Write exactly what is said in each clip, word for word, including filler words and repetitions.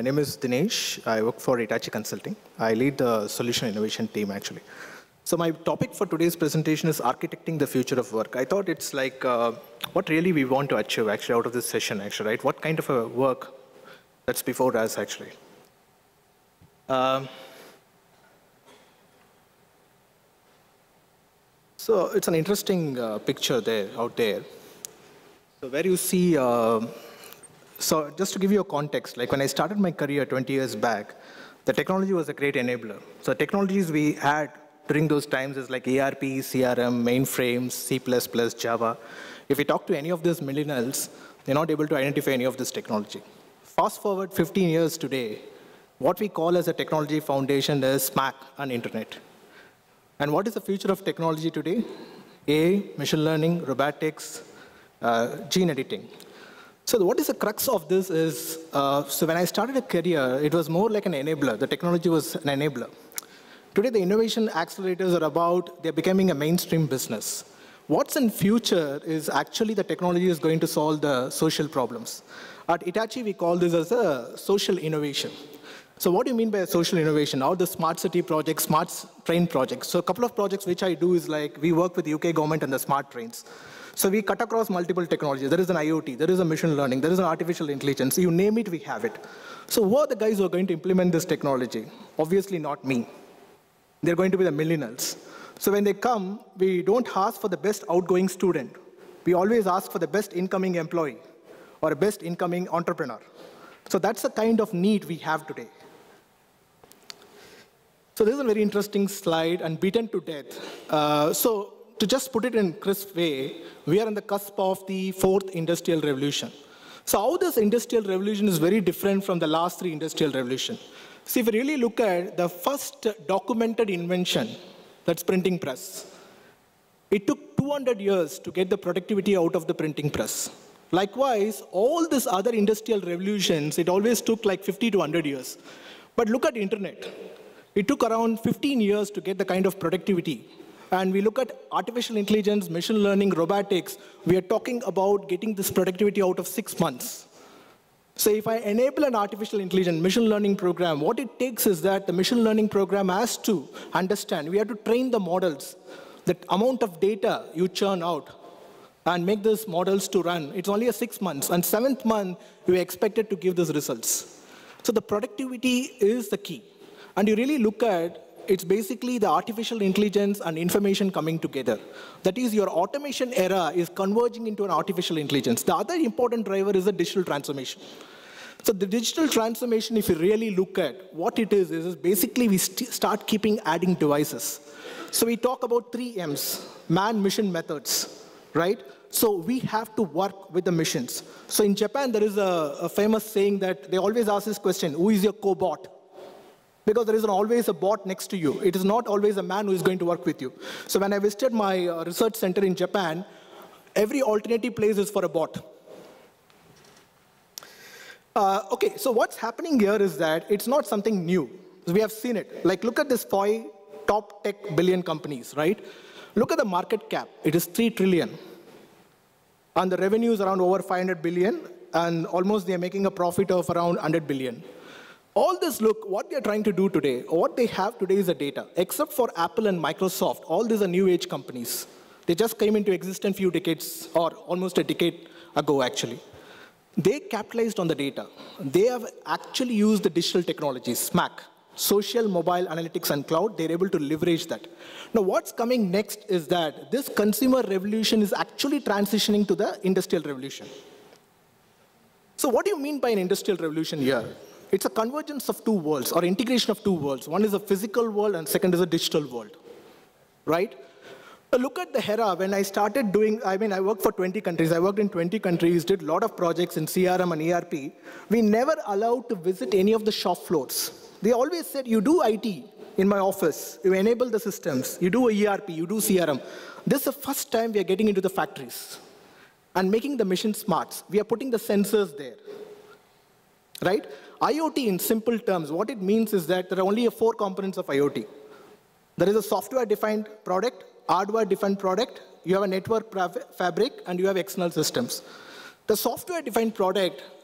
name is Dinesh. I work for Hitachi Consulting. I lead the solution innovation team, actually. So my topic for today's presentation is architecting the future of work. I thought it's like uh, what really we want to achieve, actually, out of this session, actually, right? What kind of a work that's before us, actually. Um, so it's an interesting uh, picture there, out there. So where you see, uh, so just to give you a context, like when I started my career twenty years back, the technology was a great enabler. So technologies we had during those times is like E R P, C R M, mainframes, C plus plus, Java. If you talk to any of these millennials, they're not able to identify any of this technology. Fast forward fifteen years today, what we call as a technology foundation is SMAC and internet. And what is the future of technology today? A I, machine learning, robotics, uh, gene editing. So what is the crux of this is, uh, so when I started a career, it was more like an enabler. The technology was an enabler. Today, the innovation accelerators are about, they're becoming a mainstream business. What's in future is actually the technology is going to solve the social problems. At Hitachi, we call this as a social innovation. So what do you mean by a social innovation? Now the smart city project, smart train projects. So a couple of projects which I do is like, we work with the U K government and the smart trains. So we cut across multiple technologies. There is an I O T, there is a machine learning, there is an artificial intelligence. You name it, we have it. So who are the guys who are going to implement this technology? Obviously not me. They're going to be the millennials. So when they come, we don't ask for the best outgoing student. We always ask for the best incoming employee or a best incoming entrepreneur. So that's the kind of need we have today. So this is a very interesting slide and beaten to death. Uh, so to just put it in a crisp way, we are on the cusp of the fourth industrial revolution. So how this industrial revolution is very different from the last three industrial revolutions. See, if you really look at the first documented invention, that's printing press. It took two hundred years to get the productivity out of the printing press. Likewise, all these other industrial revolutions, it always took like fifty to one hundred years. But look at the internet. It took around fifteen years to get the kind of productivity. And we look at artificial intelligence, machine learning, robotics, we are talking about getting this productivity out of six months. So if I enable an artificial intelligence machine learning program, what it takes is that the machine learning program has to understand, we have to train the models, the amount of data you churn out and make those models to run. It's only a six months, and seventh month, we are expected to give those results. So the productivity is the key. And you really look at, it's basically the artificial intelligence and information coming together. That is, your automation era is converging into an artificial intelligence. The other important driver is the digital transformation. So the digital transformation, if you really look at what it is, is basically we st start keeping adding devices. So we talk about three M's, man, mission, methods, right? So we have to work with the missions. So in Japan, there is a, a famous saying that they always ask this question, who is your cobot? Because there is always a bot next to you. It is not always a man who is going to work with you. So when I visited my uh, research center in Japan, every alternative place is for a bot. Uh, okay, so what's happening here is that it's not something new. We have seen it. Like, look at this five top tech billion companies, right? Look at the market cap. It is three trillion. And the revenue is around over five hundred billion, and almost they're making a profit of around one hundred billion. All this, look, what they're trying to do today, what they have today is the data. Except for Apple and Microsoft, all these are new age companies. They just came into existence a few decades, or almost a decade ago, actually. They capitalized on the data. They have actually used the digital technologies, SMAC, social, mobile, analytics, and cloud. They're able to leverage that. Now, what's coming next is that this consumer revolution is actually transitioning to the industrial revolution. So what do you mean by an industrial revolution here? It's a convergence of two worlds, or integration of two worlds. One is a physical world, and second is a digital world, right? Now look at the era when I started doing, I mean, I worked for twenty countries. I worked in twenty countries, did a lot of projects in C R M and E R P. We never allowed to visit any of the shop floors. They always said, you do I T in my office, you enable the systems, you do a E R P, you do C R M. This is the first time we are getting into the factories and making the machine smarts. We are putting the sensors there, right? I O T in simple terms, what it means is that there are only four components of I O T. There is a software-defined product, hardware-defined product, you have a network fabric, and you have external systems. The software-defined product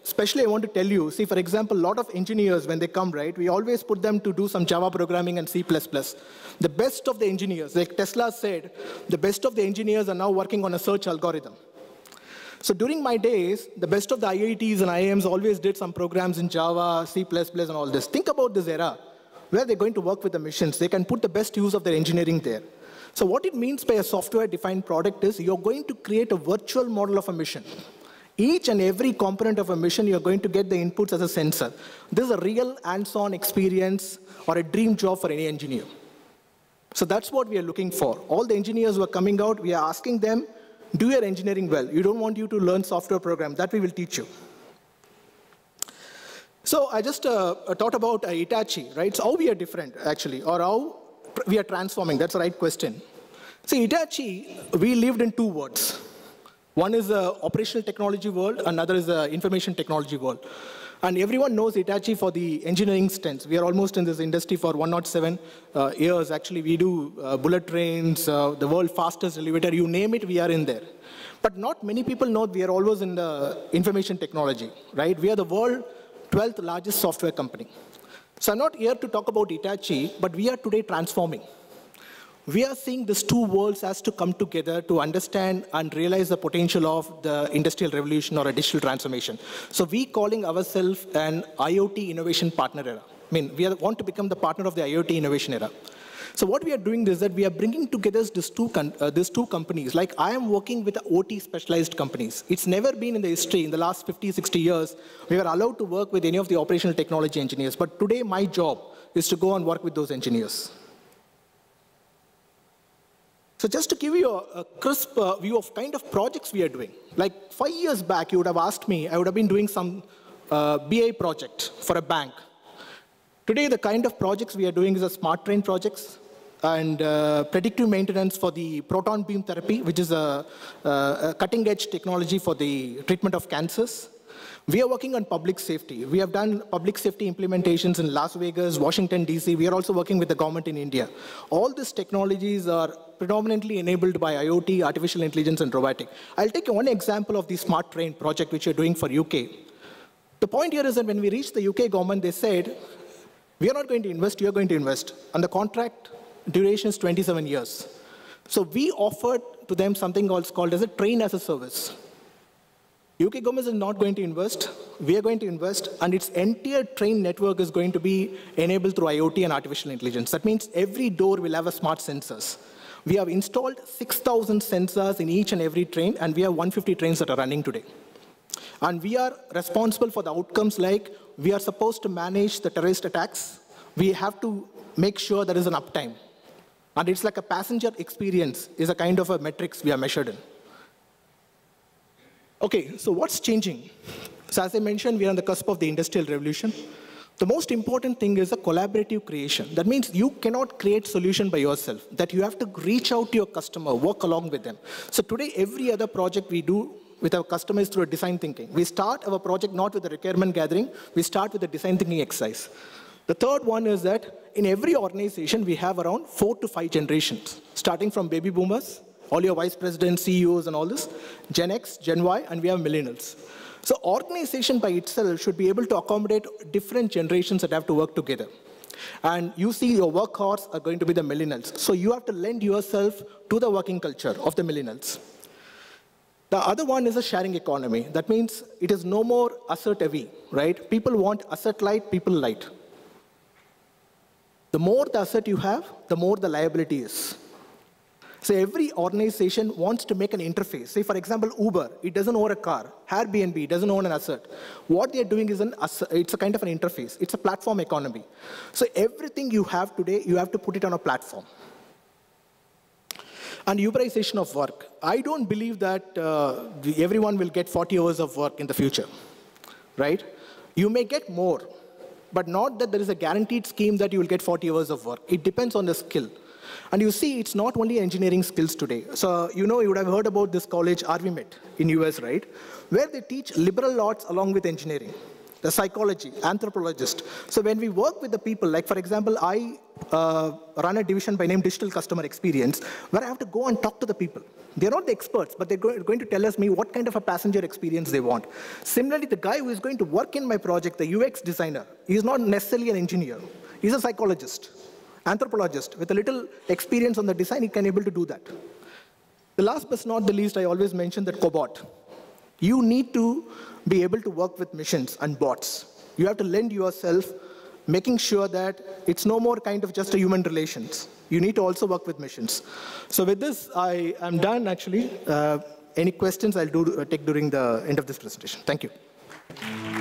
especially I want to tell you, see, for example, a lot of engineers, when they come, right, we always put them to do some Java programming and C plus plus. The best of the engineers, like Tesla said, the best of the engineers are now working on a search algorithm. So during my days, the best of the I I Ts and I I Ms always did some programs in Java, C plus plus, and all this. Think about this era, where they're going to work with the machines. They can put the best use of their engineering there. So what it means by a software-defined product is you're going to create a virtual model of a mission. Each and every component of a mission, you're going to get the inputs as a sensor. This is a real hands-on experience or a dream job for any engineer. So that's what we are looking for. All the engineers who are coming out, we are asking them, do your engineering well. You don't want you to learn software program. That we will teach you. So I just uh, thought about uh, Hitachi, right? So how we are different, actually, or how we are transforming. That's the right question. See, Hitachi, we lived in two worlds. One is the operational technology world, another is the information technology world. And everyone knows Hitachi for the engineering strengths. We are almost in this industry for one hundred seven uh, years. Actually, we do uh, bullet trains, uh, the world's fastest elevator, you name it, we are in there. But not many people know we are always in the information technology, right? We are the world's twelfth largest software company. So I'm not here to talk about Hitachi, but we are today transforming. We are seeing these two worlds has to come together to understand and realize the potential of the industrial revolution or a digital transformation. So we calling ourselves an IoT innovation partner era. I mean, we are, want to become the partner of the IoT innovation era. So what we are doing is that we are bringing together these two, uh, these two companies. Like I am working with O T specialized companies. It's never been in the history, in the last fifty, sixty years, we were allowed to work with any of the operational technology engineers. But today my job is to go and work with those engineers. So just to give you a, a crisp uh, view of kind of projects we are doing. Like five years back, you would have asked me, I would have been doing some uh, B I project for a bank. Today, the kind of projects we are doing is a smart train projects and uh, predictive maintenance for the proton beam therapy, which is a, a cutting edge technology for the treatment of cancers. We are working on public safety. We have done public safety implementations in Las Vegas, Washington, D C. We are also working with the government in India. All these technologies are predominantly enabled by IoT, artificial intelligence, and robotic. I'll take one example of the smart train project which we're doing for U K. The point here is that when we reached the U K government, they said, we are not going to invest, you are going to invest. And the contract duration is twenty-seven years. So we offered to them something called as a train as a service. U K government is not going to invest, we are going to invest, and its entire train network is going to be enabled through IoT and artificial intelligence. That means every door will have a smart sensors. We have installed six thousand sensors in each and every train, and we have one hundred fifty trains that are running today. And we are responsible for the outcomes like we are supposed to manage the terrorist attacks. We have to make sure there is an uptime. And it's like a passenger experience is a kind of a metrics we are measured in. Okay, so what's changing? So as I mentioned, we are on the cusp of the industrial revolution. The most important thing is a collaborative creation. That means you cannot create solution by yourself, that you have to reach out to your customer, work along with them. So today, every other project we do with our customers through a design thinking. We start our project not with a requirement gathering, we start with a design thinking exercise. The third one is that in every organization, we have around four to five generations, starting from baby boomers, all your vice presidents, C E Os and all this, Gen X, Gen Y, and we have millennials. So organization by itself should be able to accommodate different generations that have to work together. And you see your workhorse are going to be the millennials. So you have to lend yourself to the working culture of the millennials. The other one is a sharing economy. That means it is no more asset heavy, right? People want asset light, people light. The more the asset you have, the more the liability is. So every organization wants to make an interface. Say, for example, Uber, it doesn't own a car. Airbnb doesn't own an asset. What they're doing is an asset, it's a kind of an interface. It's a platform economy. So everything you have today, you have to put it on a platform. And Uberization of work. I don't believe that uh, everyone will get forty hours of work in the future, right? You may get more, but not that there is a guaranteed scheme that you will get forty hours of work. It depends on the skill. And you see, it's not only engineering skills today. So, you know, you would have heard about this college, R V M E T, in U S, right? Where they teach liberal arts along with engineering. the psychology, anthropologist. So when we work with the people, like for example, I uh, run a division by name Digital Customer Experience, where I have to go and talk to the people. They're not the experts, but they're going to tell us me what kind of a passenger experience they want. Similarly, the guy who is going to work in my project, the U X designer, he's not necessarily an engineer. He's a psychologist, anthropologist. With a little experience on the design, he can able to do that. The last but not the least, I always mention that cobot. You need to be able to work with machines and bots. You have to lend yourself, making sure that it's no more kind of just a human relations. You need to also work with machines. So with this, I am done, actually. Uh, any questions I'll do, uh, take during the end of this presentation. Thank you.